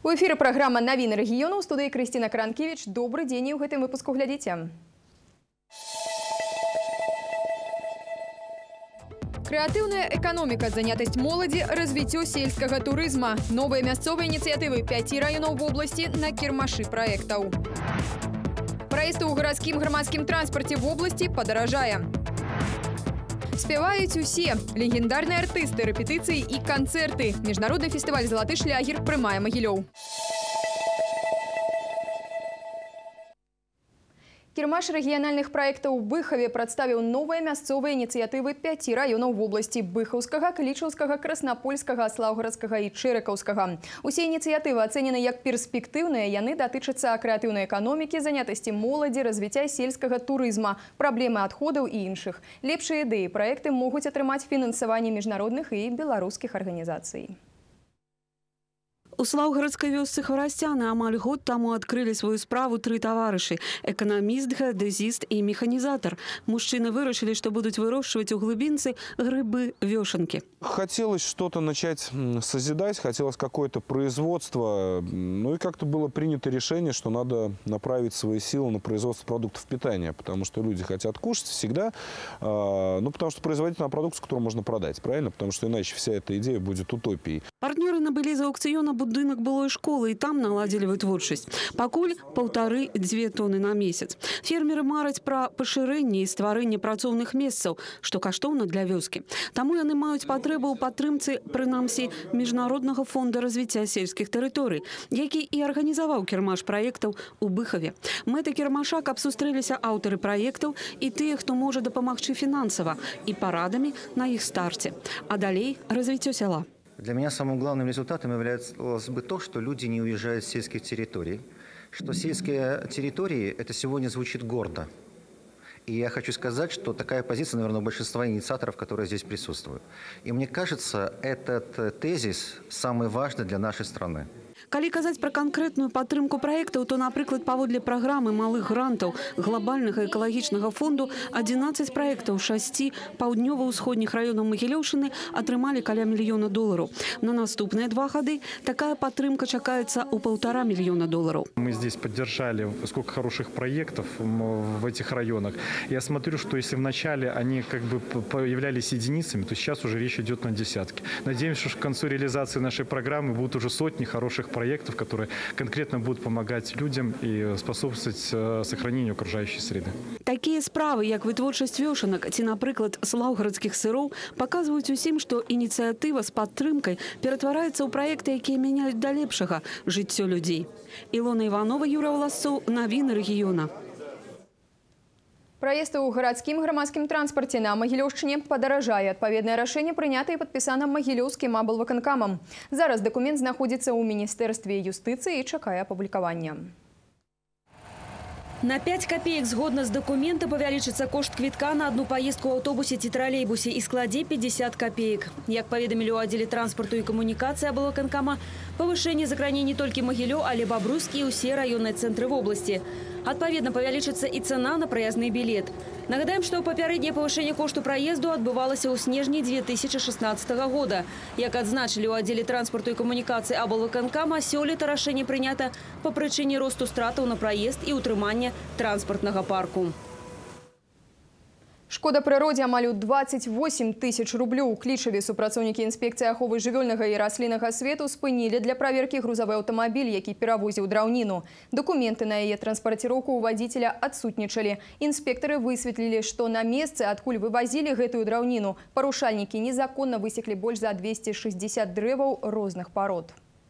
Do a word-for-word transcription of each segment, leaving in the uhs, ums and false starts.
У эфире программа «Новины региона». У студии Кристина Кранкевич. Добрый день, и в этом выпуску глядите. Креативная экономика, занятость молоди, развитие сельского туризма. Новые мясцовые инициативы пяти районов в области на кірмашы проектов. Проезд у городским громадским транспорте в области подорожая. Спевают усе. Легендарные артисты, репетиции и концерты. Международный фестиваль «Золоты шлягер» прымае Могилёў. Кірмаш рэгіянальных праектаў у Быхаве прадставіў новыя мясцовыя ініцыятывы пяти районаў в области Быхаўскага, Клічаўскага, Краснапольскага, Слаўгарадскага і Чэракаўскага. Усе ініцыятывы ацэнены як перспектыўныя, яны датычацца крэатыўнай эканомікі, занятасці моладзі, развіцця сельскага турызма, праблемы адходаў і іншых. Лепшыя ідэі праекты могуць атрымаць фінансаванне міжнародных і беларускіх арганізацый. У Слаўгарадскай вёсцы Хварасцяна амаль год таму адкрылі сваю справу тры таварышы – эканаміст, геадэзіст і механізатор. Мужчины вырашили, что будут выращивать у глубинцы грибы вешенки. Хотелось что-то начать созидать, хотелось какое-то производство. Ну и как-то было принято решение, что надо направить свои силы на производство продуктов питания, потому что люди хотят кушать всегда. Ну потому что производить на продукцию, которую можно продать, правильно? Потому что иначе вся эта идея будет утопией. Партнеры набылі з аукцыёна будынак былой школы, и там наладили вытворчасць. Пакуль паўтары-дзве тоны на месяц. Фермеры мараць пра пашырэнне і стварэнне працоўных месцаў, што каштоўна для вёскі. Таму яны маюць патрэбу ў падтрымцы, прынамсі, Міжнароднага фонда развіцця сельскіх тэрыторый, які і арганізаваў кірмаш праектаў у Быхаве. Мэта кірмаша, каб сустрэліся аўтары праектаў і тыя, хто можа дапамагчы фінансава і парадамі на іх старце. А далей развіццё сяла. Для меня самым главным результатом является бы то, что люди не уезжают с сельских территорий, что сельские территории – это сегодня звучит гордо. И я хочу сказать, что такая позиция, наверное, у большинства инициаторов, которые здесь присутствуют. И мне кажется, этот тезис самый важный для нашей страны. Калі казаць пра канкрэтную падтрымку праектаў, то, напрыклад, паводле праграмы малых грантаў глобальнага экалагічнага фонду адзінаццаць праектаў шасці паўднёва-ўсходніх раёнаў Магілёўшчыны атрымалі каля мільёна долараў. На наступныя два гады такая падтрымка чакаецца ў полтора миллиона долларов. Мы здесь поддержали сколько хороших проектов в этих районах. Я смотрю, что если вначале они как бы появлялись единицами, то сейчас уже речь идет на десятки. Надеемся, что к концу реализации нашей программы будут уже сотни хороших проектов, которые конкретно будут помогать людям и способствовать сохранению окружающей среды. Такие справы, як вытворчасць вёшанак ці, напрыклад, слаўгарадскіх сыроў, показываюць усім, што ініцыятыва з падтрымкай ператвараецца ў праекты, якія мяняюць да лепшага жыццё людзей. Илона Иванова, Юра Волосцоў, Новины региона. Проезд у городским громадским транспорте на Могилёўшчыне подорожае. Адпаведнае рашэнне прынята і падпісана Магілёўскім аблвыканкамам. Зараз документ знаходзіцца ў Міністэрстве юстыцыі і чакае апублікавання. На пять копеек згодна з документа павялічыцца кошт квитка на одну поездку ў аўтобусе ці тралейбусе і складзе пятьдесят копеек. Як паведамілі ў аддзеле транспорту і камунікацыі аблвыканкама, павышэнне закране не толькі Могилёў, але Бобруйскі і ўсе раённыя цэнтры в области. Адпаведна павялічыцца і цана на праязны білет. Нагадаем, што папярэдняе павышэнне кошту праезду адбывалася ў снежні две тысячи шестнадцатого года. Як адзначылі ў аддзеле транспорту і камунікацыі аблвыканкама, сёлета рашэнне прынята па прычыне росту стратаў на праезд і ўтрымання транспартнага парку. Шкода прыродзе амаль у двадцать восемь тысяч рублёў. У Клічаве супрацоўнікі інспекцыі аховы жывёльнага і расліннага свету спынілі для праверкі грузавы аўтамабіль, які перавозіў драўніну. Дакументы на яе транспарціроўку у вадзіцеля адсутнічалі. Інспектары высветлілі, што на месцы, адкуль вывозілі гэтую драўніну, парушальнікі незаконна высеклі больш за двести шестьдесят дрэваў розных парод.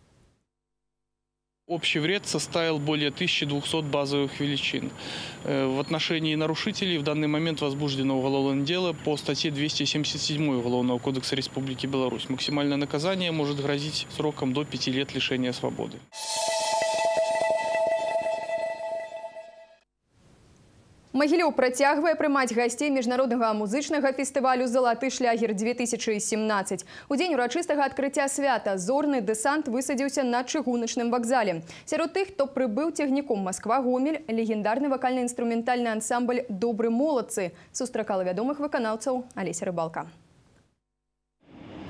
Общий вред составил более тысячи двухсот базовых величин. В отношении нарушителей в данный момент возбуждено уголовное дело по статье двести семьдесят семь Уголовного кодекса Республики Беларусь. Максимальное наказание может грозить сроком до пяти лет лишения свободы. Могилёў працягвае прымаць гасцей міжнароднага музычнага фестывалю «Золоты шлягер две тысячи семнадцать». У дзень урачыстага адкрыцця свята зорны дэсант высадзіўся на чыгуначным вакзале. Сярод тых, хто прыбыў цягніком Москва-Гомель, легендарны вакальна-інструментальны ансамбль «Добры молодцы» сустракала вядомых выканаўцаў Алеся Рыбалка.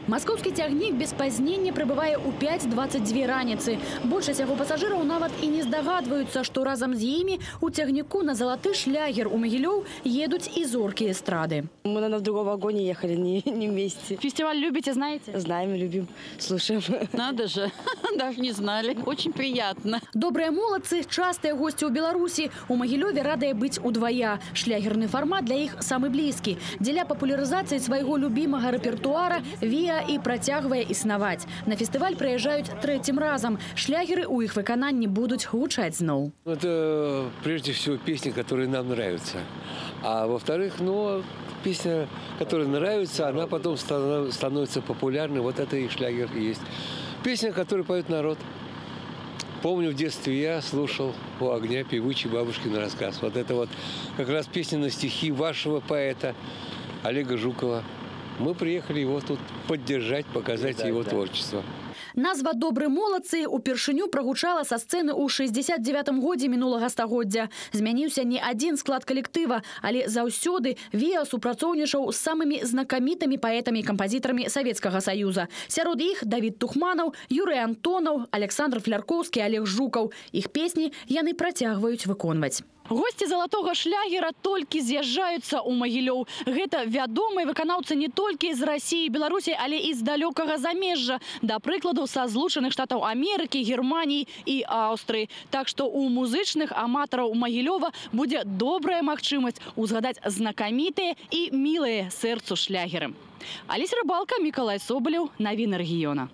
Маскоўскі цягнік без пазнення прыбывае ў пяць двадцать две раніцы. Большасць яго пасажыраў нават і не здагадваюцца, што разам з імі у цягніку на залаты шлягер у Магілёў едуць і зоркі эстрады. Мы, наверное, в другом вагоне ехали, не, не вместе. Фестиваль любите, знаете? Знаем, любим, слушаем. Надо же, даже не знали. Очень приятно. Добрыя молодцы, частыя госці ў Беларусі. У Магілёве радыя быць удвая. Шлягерны фармат для іх самы блізкі. Дзеля папулярызацыі свайго любімага рэпертуара Віа і працягвае існаваць. На фестываль прыязджаюць трэцім разам. Шлягеры ў іх выкананні будуць гучаць зноў. Это прежде всего песни, которые нам нравятся. А во-вторых, ну, песня, которая нравится, она потом становится популярной. Вот это и шлягер есть. Песня, которую поет народ. Помню, в детстве я слушал «У огня» певучий бабушкин рассказ. Вот это вот как раз песня на стихи вашего поэта Олега Жукова. Мы приехали его тут поддержать, показать да, его да. творчество. Назва «Добры молодцы» упершыню прагучала са сцэны ў шэсцьдзесят дзевятым годзе мінулага стагоддзя. Змяніўся не адзін склад калектыва, але заўсёды Віа супрацоўнічаў з самымі знакамітымі паэтамі і кампазітарамі Савецкага Саюза. Сярод іх Давід Тухманаў, Юрый Антонаў, Александр Фляркоўскі, Олег Жукаў. Іх песні яны працягваюць выконваць. Госці залатога шлягера толькі з'язджаюцца ў Магілёў. Гэта вядомыя выканаўцы не толькі з Расіі, Беларусі, але і з далёкага замежжа. Да прыкладу, са Злучаных Штатаў Амерыкі, Германіі і Аўстрыі. Так што у музычных аматараў Магілёва будзе добрая магчымасць узгадаць знакамітыя і мілыя сэрцу шлягеры. Алеся Рыбалка, Мікалай Собалеў, навіны рэгіёна.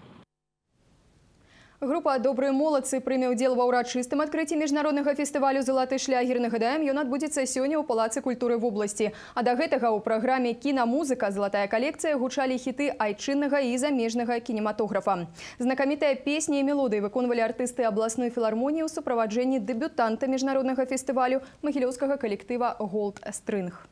Група «Добрыя молодцы» прыме ўдзел ва ўрачыстым адкрыцці міжнароднага фестывалю «Залаты шлягер». Нагадаем, ён адбудзецца сёння ў Палацы культуры вобласці. А да гэтага ў праграме «Кінамузыка. Залатая калекцыя» гучалі хіты айчыннага і замежнага кінематографа. Знакамітыя песні і мелодыі выконвалі артысты абласной філармоніі ў суправаджэнні дэбютанта міжнароднага фестывалю магілёўскага калектыва «Голд Стрынг».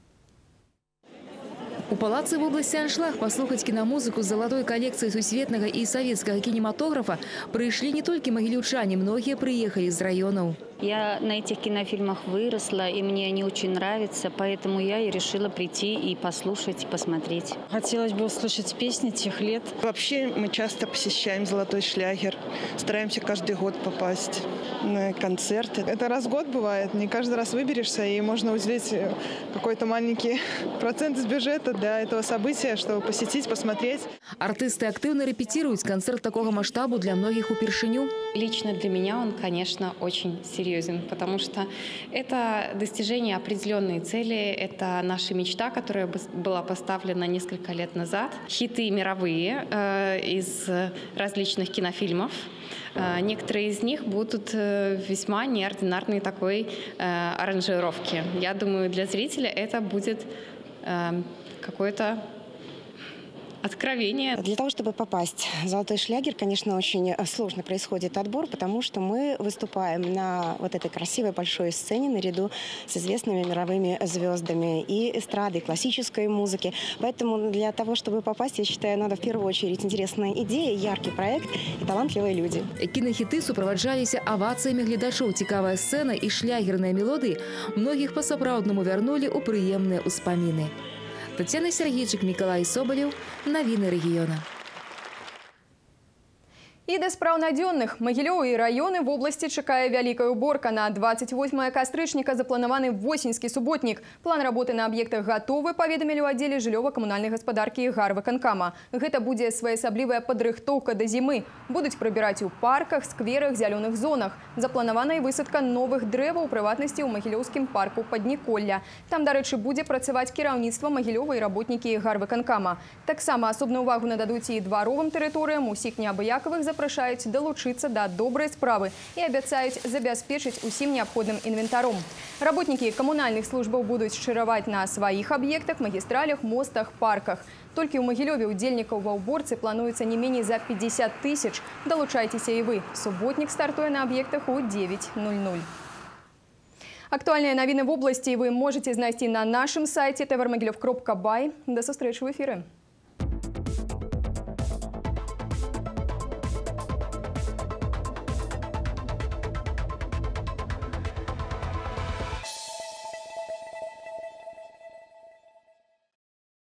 У Палацы в области аншлаг послухать киномузыку золотой коллекции сусветного и советского кинематографа пришли не только могилевчане, многие приехали из районов. Я на этих кинофильмах выросла, и мне они очень нравятся, поэтому я и решила прийти и послушать, и посмотреть. Хотелось бы услышать песни тех лет. Вообще мы часто посещаем «Золотой шлягер», стараемся каждый год попасть на концерты. Это раз в год бывает, не каждый раз выберешься, и можно уделить какой-то маленький процент из бюджета для этого события, чтобы посетить, посмотреть. Артисты активно репетируют. Концерт такого масштаба для многих упершиню. Лично для меня он, конечно, очень серьезный. Потому что это достижение определенной цели, это наша мечта, которая была поставлена несколько лет назад. Хиты мировые э, из различных кинофильмов. Э, некоторые из них будут э, весьма неординарной такой э, аранжировки. Я думаю, для зрителя это будет э, какое-то откровение. Для того, чтобы попасть в «Золотой шлягер», конечно, очень сложно происходит отбор, потому что мы выступаем на вот этой красивой большой сцене наряду с известными мировыми звездами и эстрады, и классической музыки. Поэтому для того, чтобы попасть, я считаю, надо в первую очередь интересная идея, яркий проект и талантливые люди. Кинохиты супроводжались овациями глядачоў. Цікавая сцена и шлягерные мелодии многих по-сапраўднаму вернули у приемные успомины. Татьяна Сергейчик, Миколай Соболев, навіны рэгіёна. І да спраў надзённых. Магілёў і раёны в области чакае вялікая уборка. На двадцать восьмое кастрычніка запланаваны восеньскі суботнік. План работы на аб'ектах гатовы, паведамілі ў аддзеле жыллёва-камунальнай гаспадаркі і гарвыканкама. Гэта будзе своеасаблівая падрыхтоўка да зімы. Будуць прыбіраць у парках, скверах, зялёных зонах. Запланавана і высадка новых дрэваў, у прыватнасці ў магілёўскім парку Падніколля. Там, дарэчы, будзе працаваць кіраўніцтва Магілёва і работнікі гарвыканкама. Таксама асобную увагу нададуць і дваровым тэрыторыям. Усіх неабыякавых запрашаюць далучыцца да добрай справы і абяцаюць забяспечыць усім неабходным інвентаром. Работнікі камунальных службаў будуць шчыраваць на сваіх аб'ектах, магістралях, мостах, парках. Толькі ў Магілёве удзельнікаў ва ўборцы плануецца не меней за пятьдесят тысяч. Далучайцеся і вы. Суботнік стартуе на аб'ектах у девять ноль ноль. Актуальныя навіны в области вы можете знайсці на нашым сайце тэ вэ эр магілёв кропка бай. До сустрэчы ў эфіры.